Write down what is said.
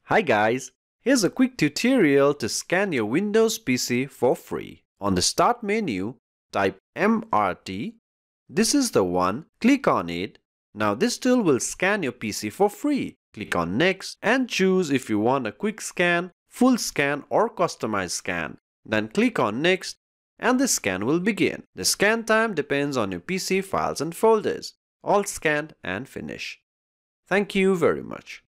Hi guys, here's a quick tutorial to scan your Windows PC for free. On the Start menu, type MRT. This is the one, click on it. Now this tool will scan your PC for free. Click on Next and choose if you want a quick scan, full scan or customized scan. Then click on Next and the scan will begin. The scan time depends on your PC files and folders. All scanned and finish. Thank you very much.